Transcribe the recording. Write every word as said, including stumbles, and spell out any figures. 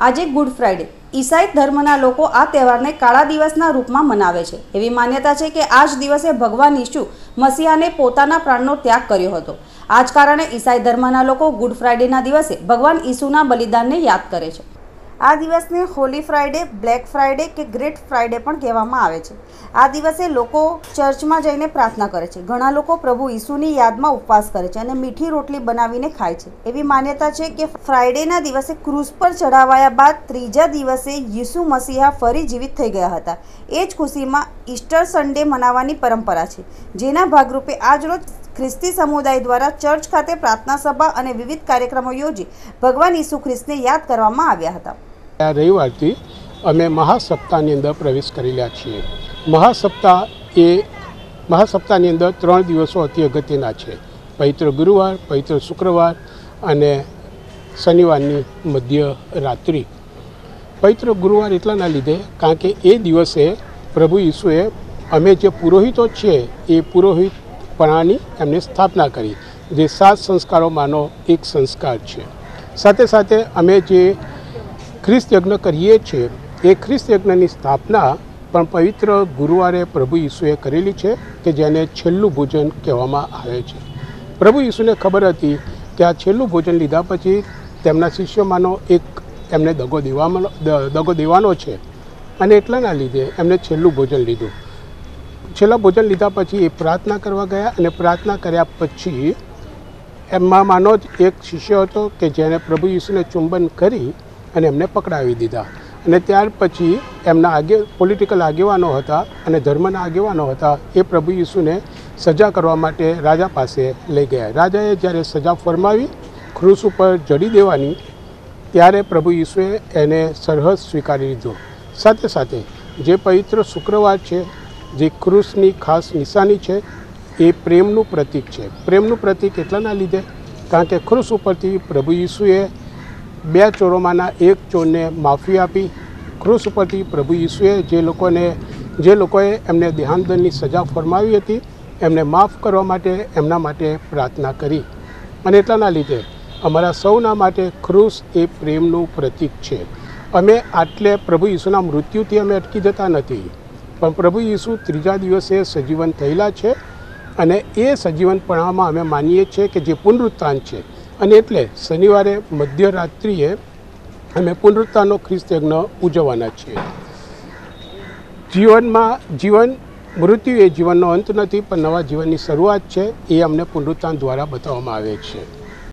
આજે good Friday ઈસાઈ ધર્મના લોકો આ તહેવારને કાળા દિવસના રૂપમાં મનાવે છે। એવી માન્યતા છે કે આ જ દિવસે ભગવાન ઈસુ મસીહાને પોતાના પ્રાણનો ત્યાગ કર્યો હતો। આ જ કારણે ઈસાઈ ધર્મના લોકો ગુડ ફ્રાઇડેના દિવસે ભગવાન ઈસુના બલિદાનને યાદ કરે છે। આ દિવસને હોલી ફ્રાઇડે, બ્લેક ફ્રાઇડે કે ગ્રેટ ફ્રાઇડે પણ કહેવામાં આવે છે। આ દિવસે લોકો ચર્ચમાં જઈને પ્રાર્થના કરે છે। ઘણા લોકો પ્રભુ ઈસુની યાદમાં ઉપવાસ કરે છે અને મીઠી રોટલી બનાવીને ખાય છે। એવી માન્યતા છે કે ફ્રાઇડેના દિવસે ક્રૂસ પર ચઢાવાયા બાદ ત્રીજા દિવસે ઈસુ મસીહા ફરી જીવિત થઈ ગયા હતા। એ જ ખુશીમાં ઈસ્ટર સન્ડે મનાવવાની પરંપરા છે, જેના ભાગરૂપે આજરોજ ખ્રિસ્તી સમુદાય દ્વારા ચર્ચ ખાતે પ્રાર્થના સભા અને વિવિધ કાર્યક્રમો યોજી ભગવાન ઈસુ ખ્રિસ્તને યાદ કરવામાં આવ્યા હતા। આ રવિવારથી અમે મહાસપ્તાહની અંદર પ્રવેશ કરી રહ્યા છીએ। મહાસપ્તાહ એ મહાસપ્તાહની અંદર ત્રણ દિવસો અતિ અગત્યના છે, પવિત્ર ગુરુવાર, પવિત્ર શુક્રવાર અને શનિવારની મધ્ય રાત્રિ। પવિત્ર ગુરુવાર એટલાના લીધે કારણ કે એ દિવસે પ્રભુ ઈસુએ અમે જે પુરોહિતો છીએ એ પુરોહિતપણાની એમને સ્થાપના કરી, જે સાત સંસ્કારોમાંનો એક સંસ્કાર છે। સાથે સાથે અમે જે ખ્રિસ્ત યજ્ઞ કરીએ છીએ એ ખ્રિસ્ત યજ્ઞની સ્થાપના પણ પવિત્ર ગુરુવારે પ્રભુ ઈસુએ કરેલી છે, કે જેને છેલ્લું ભોજન કહેવામાં આવે છે। પ્રભુ ઈસુને ખબર હતી કે આ છેલ્લું ભોજન લીધા પછી તેમના શિષ્યોમાંનો એક એમને દગો દેવાનો દગો દેવાનો છે અને એટલાના લીધે એમને છેલ્લું ભોજન લીધું। છેલ્લા ભોજન લીધા પછી એ પ્રાર્થના કરવા ગયા અને પ્રાર્થના કર્યા પછી એમાંનો જ એક શિષ્ય હતો કે જેણે પ્રભુ ઈસુને ચુંબન કરી અને એમને પકડાવી દીધા અને ત્યાર પછી એમના આગે પોલિટિકલ આગેવાનો હતા અને ધર્મના આગેવાનો હતા, એ પ્રભુ ઈસુને સજા કરવા માટે રાજા પાસે લઈ ગયા। રાજાએ જ્યારે સજા ફરમાવી ક્રૂસ ઉપર જડી દેવાની, ત્યારે પ્રભુ ઈસુએ એને સરહદ સ્વીકારી લીધો। સાથે સાથે જે પવિત્ર શુક્રવાર છે, જે ક્રૂસની ખાસ નિશાની છે, એ પ્રેમનું પ્રતીક છે। પ્રેમનું પ્રતીક એટલાના લીધે કારણ કે ક્રૂસ ઉપરથી પ્રભુ ઈસુએ બે ચોરોમાંના એક ચોરને માફી આપી। ક્રૂસ ઉપરથી પ્રભુ ઈસુએ જે લોકોને જે લોકોએ એમને દેહાંતની સજા ફરમાવી હતી એમને માફ કરવા માટે એમના માટે પ્રાર્થના કરી અને એટલાના લીધે અમારા સૌના માટે ક્રૂસ એ પ્રેમનું પ્રતીક છે। અમે આટલે પ્રભુ ઈસુના મૃત્યુથી અમે અટકી જતા નથી, પણ પ્રભુ ઈસુ ત્રીજા દિવસે સજીવન થયેલા છે અને એ સજીવનપણામાં અમે માનીએ છીએ કે જે પુનરુત્થાન છે, અને એટલે શનિવારે મધ્યરાત્રિએ અમે પુનરુત્થાનનો ખ્રિસ્ત યજ્ઞ ઉજવવાના છીએ। જીવનમાં જીવન મૃત્યુ એ જીવનનો અંત નથી, પણ નવા જીવનની શરૂઆત છે, એ અમને પુનરુત્થાન દ્વારા બતાવવામાં આવે છે।